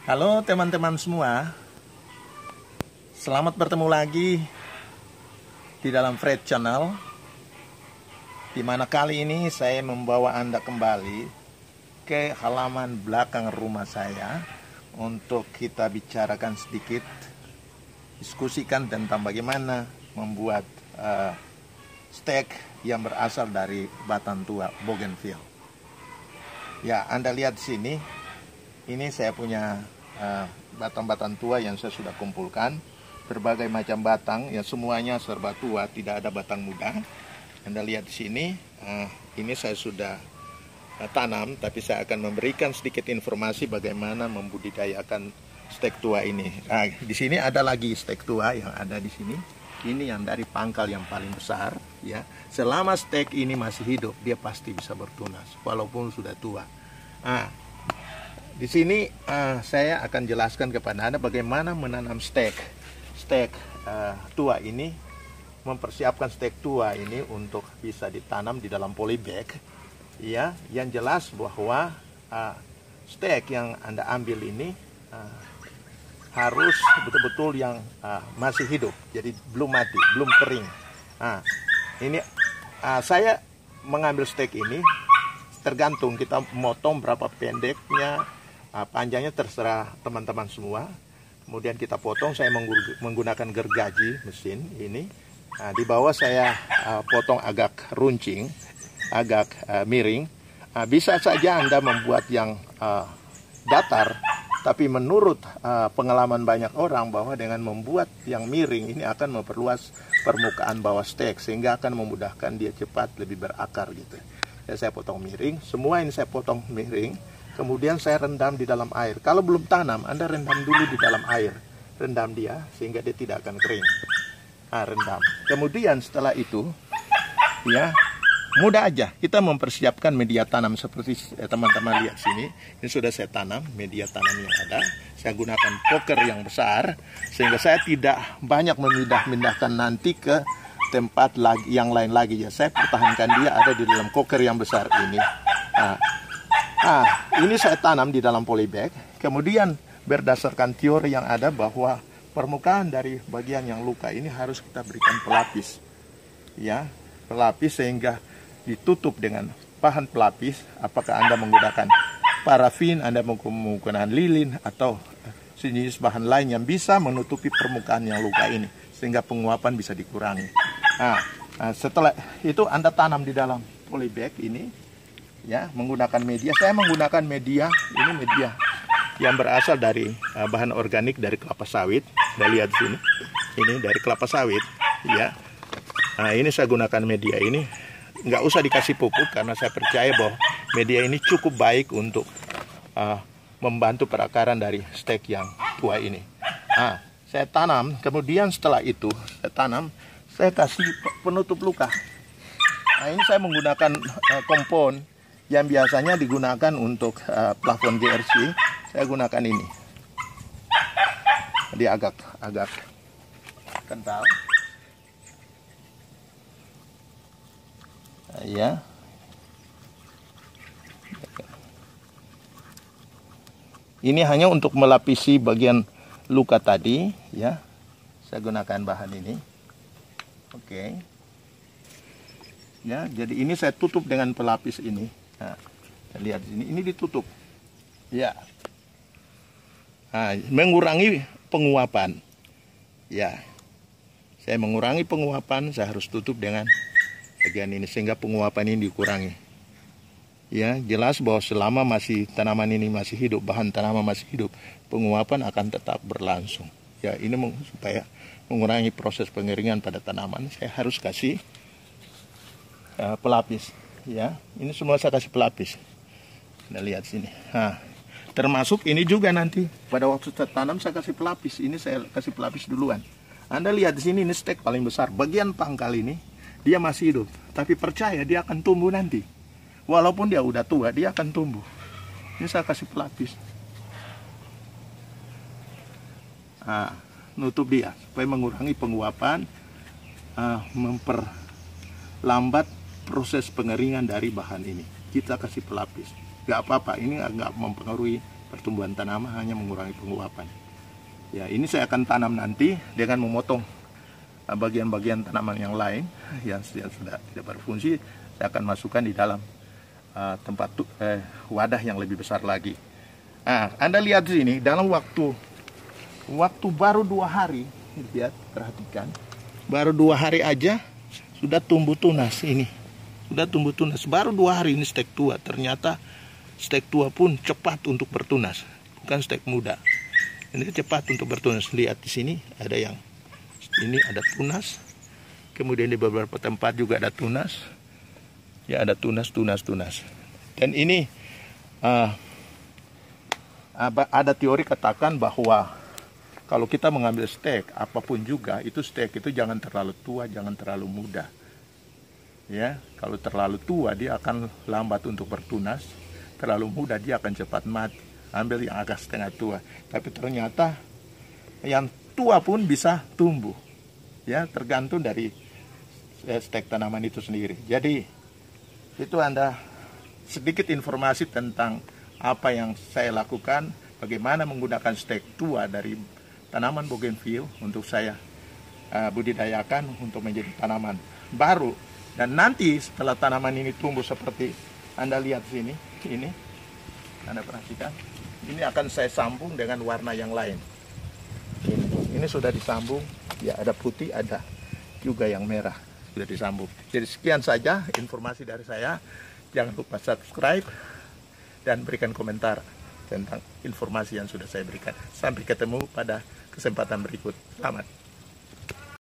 Halo teman-teman semua, selamat bertemu lagi di dalam Fred Channel, di mana kali ini saya membawa Anda kembali ke halaman belakang rumah saya untuk kita bicarakan sedikit, diskusikan tentang bagaimana membuat steak yang berasal dari batang tua bougainville. Ya, Anda lihat di sini, ini saya punya batang-batang tua yang saya sudah kumpulkan, berbagai macam batang yang semuanya serba tua, tidak ada batang muda. Anda lihat di sini, ini saya sudah tanam, tapi saya akan memberikan sedikit informasi bagaimana membudidayakan steak tua ini. Di sini ada lagi steak tua yang ada di sini. Ini yang dari pangkal yang paling besar, ya. Selama steak ini masih hidup, dia pasti bisa bertunas, walaupun sudah tua. Di sini saya akan jelaskan kepada Anda bagaimana menanam steak tua ini, mempersiapkan steak tua ini untuk bisa ditanam di dalam polybag. Ya, yang jelas bahwa steak yang Anda ambil ini harus betul-betul yang masih hidup, jadi belum mati, belum kering. Ini saya mengambil steak ini tergantung kita motong berapa pendeknya. Panjangnya terserah teman-teman semua. Kemudian kita potong, saya menggunakan gergaji mesin ini. Di bawah saya potong agak runcing, agak miring. Bisa saja Anda membuat yang datar, tapi menurut pengalaman banyak orang bahwa dengan membuat yang miring ini akan memperluas permukaan bawah steak, sehingga akan memudahkan dia cepat lebih berakar gitu. Saya potong miring, semua ini saya potong miring. Kemudian saya rendam di dalam air. Kalau belum tanam, Anda rendam dulu di dalam air. Rendam dia sehingga dia tidak akan kering. Rendam. Kemudian setelah itu, ya, mudah aja. Kita mempersiapkan media tanam seperti teman-teman lihat sini. Ini sudah saya tanam, media tanam yang ada. Saya gunakan poker yang besar, sehingga saya tidak banyak memindah-mindahkan nanti ke tempat yang lain lagi. Ya, saya pertahankan dia ada di dalam koker yang besar ini. Ini saya tanam di dalam polybag. Kemudian berdasarkan teori yang ada bahwa permukaan dari bagian yang luka ini harus kita berikan pelapis. Ya, pelapis sehingga ditutup dengan bahan pelapis. Apakah Anda menggunakan parafin, Anda menggunakan lilin, atau sejenis bahan lain yang bisa menutupi permukaan yang luka ini, sehingga penguapan bisa dikurangi. Setelah itu Anda tanam di dalam polybag ini. Ya, menggunakan media. Saya menggunakan media, ini media yang berasal dari bahan organik dari kelapa sawit. Anda lihat sini, ini dari kelapa sawit. Ya, ini saya gunakan media ini. Nggak usah dikasih pupuk karena saya percaya bahwa media ini cukup baik untuk membantu perakaran dari steak yang tua ini. Saya tanam, kemudian setelah itu saya kasih penutup luka. Ini saya menggunakan kompon yang biasanya digunakan untuk plafon GRC. Saya gunakan ini. Dia agak kental. Ya. Ini hanya untuk melapisi bagian luka tadi, ya. Saya gunakan bahan ini. Oke. Ya, jadi ini saya tutup dengan pelapis ini. Lihat di sini, ini ditutup. Ya. Mengurangi penguapan. Ya. Saya mengurangi penguapan, saya harus tutup dengan bagian ini sehingga penguapan ini dikurangi. Ya, jelas bahwa selama tanaman ini masih hidup, bahan tanaman masih hidup, penguapan akan tetap berlangsung. Ya, ini supaya mengurangi proses pengeringan pada tanaman, saya harus kasih pelapis. Ya, ini semua saya kasih pelapis. Anda lihat sini. Termasuk ini juga nanti pada waktu saya tanam saya kasih pelapis. Ini saya kasih pelapis duluan. Anda lihat di sini, ini steak paling besar. Bagian pangkal ini dia masih hidup, tapi percaya dia akan tumbuh nanti. Walaupun dia udah tua, dia akan tumbuh. Ini saya kasih pelapis. Nutup dia supaya mengurangi penguapan, memperlambat proses pengeringan dari bahan ini. Kita kasih pelapis. Gak apa-apa, ini nggak mempengaruhi pertumbuhan tanaman, hanya mengurangi penguapan. Ya, ini saya akan tanam nanti dengan memotong bagian-bagian tanaman yang lain yang sudah tidak berfungsi. Saya akan masukkan di dalam tempat wadah yang lebih besar lagi. Nah, Anda lihat di sini, dalam waktu baru 2 hari, lihat, perhatikan, baru 2 hari aja sudah tumbuh tunas ini. Sudah tumbuh tunas. Baru 2 hari ini stek tua. Ternyata stek tua pun cepat untuk bertunas. Bukan stek muda. Ini cepat untuk bertunas. Lihat di sini ada yang ini ada tunas. Kemudian di beberapa tempat juga ada tunas. Ya, ada tunas. Dan ini ada teori katakan bahwa kalau kita mengambil stek apapun juga, itu stek itu jangan terlalu tua, jangan terlalu muda. Ya, kalau terlalu tua dia akan lambat untuk bertunas, terlalu muda dia akan cepat mati. Ambil yang agak setengah tua. Tapi ternyata yang tua pun bisa tumbuh. Ya, tergantung dari stek tanaman itu sendiri. Jadi itu Anda sedikit informasi tentang apa yang saya lakukan, bagaimana menggunakan stek tua dari tanaman bougainville untuk saya budidayakan untuk menjadi tanaman baru. Dan nanti setelah tanaman ini tumbuh seperti Anda lihat sini, ini Anda perhatikan, ini akan saya sambung dengan warna yang lain. Ini sudah disambung, ya, ada putih, ada juga yang merah sudah disambung. Jadi sekian saja informasi dari saya. Jangan lupa subscribe dan berikan komentar tentang informasi yang sudah saya berikan. Sampai ketemu pada kesempatan berikut. Selamat.